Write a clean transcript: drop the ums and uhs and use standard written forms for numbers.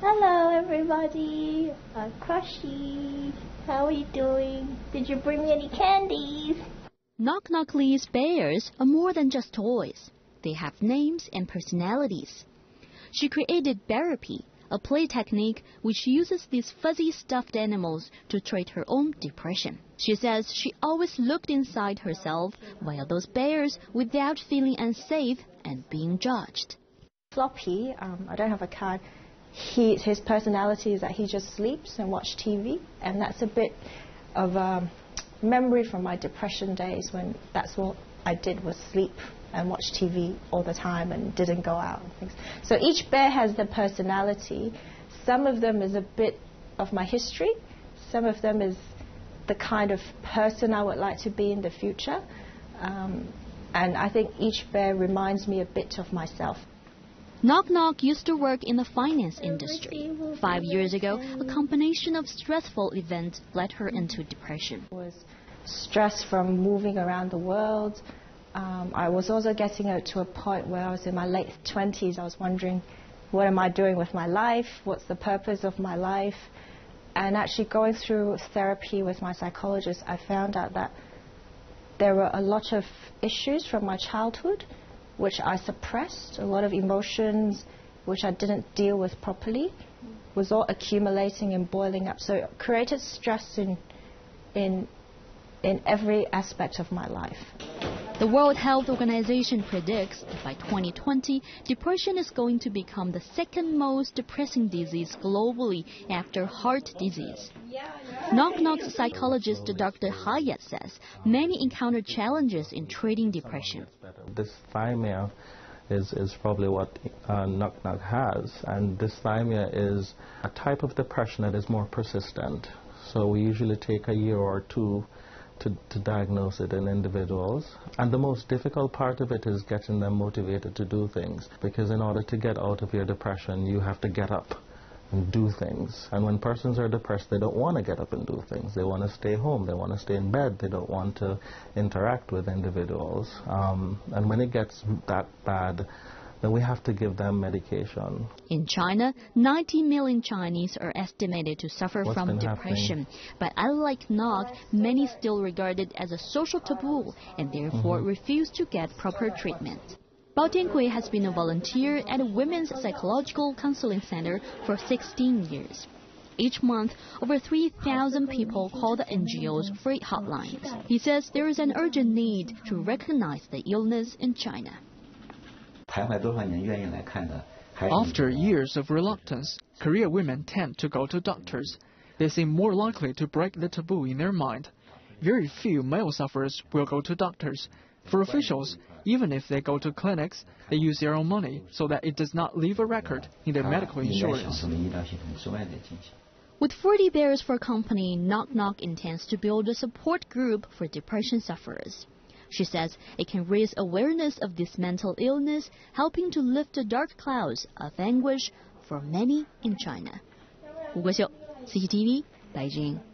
Hello everybody, Crushy. How are you doing? Did you bring me any candies? Knock Knock Lee's bears are more than just toys. They have names and personalities. She created Therapy, a play technique which uses these fuzzy stuffed animals to treat her own depression. She says she always looked inside herself via those bears without feeling unsafe and being judged. Floppy, I don't have a card. His personality is that he just sleeps and watches TV, and that's a bit of a memory from my depression days when that's what I did, was sleep and watch TV all the time and didn't go out and things. So each bear has the personality. Some of them is a bit of my history. Some of them is the kind of person I would like to be in the future. And I think each bear reminds me a bit of myself. Knock Knock used to work in the finance industry. 5 years ago, a combination of stressful events led her into depression. It was stress from moving around the world. I was also getting to a point where I was in my late 20s. I was wondering, what am I doing with my life? What's the purpose of my life? And actually going through therapy with my psychologist, I found out that there were a lot of issues from my childhood which I suppressed, a lot of emotions which I didn't deal with properly, was all accumulating and boiling up. So it created stress in every aspect of my life. The World Health Organization predicts that by 2020, depression is going to become the second most depressing disease globally after heart disease. Knock Knock's psychologist Dr. Hayat says many encounter challenges in treating depression. Dysthymia is probably what Knock Knock has, and dysthymia is a type of depression that is more persistent. So we usually take a year or two to diagnose it in individuals. And the most difficult part of it is getting them motivated to do things, because in order to get out of your depression, you have to get up and do things. And when persons are depressed, they don't want to get up and do things. They want to stay home. They want to stay in bed. They don't want to interact with individuals. And when it gets that bad, then we have to give them medication. In China, 90 million Chinese are estimated to suffer from depression. But unlike Knock, many still regard it as a social taboo and therefore refuse to get proper treatment. Bao Tiankui has been a volunteer at a women's psychological counseling center for 16 years. Each month, over 3,000 people call the NGO's free hotlines. He says there is an urgent need to recognize the illness in China. After years of reluctance, Korean women tend to go to doctors. They seem more likely to break the taboo in their mind. Very few male sufferers will go to doctors. For officials, even if they go to clinics, they use their own money so that it does not leave a record in their medical insurance. With 40 Bears for Company, Knock Knock intends to build a support group for depression sufferers. She says it can raise awareness of this mental illness, helping to lift the dark clouds of anguish for many in China. Wu Guoxiu, CCTV, Beijing.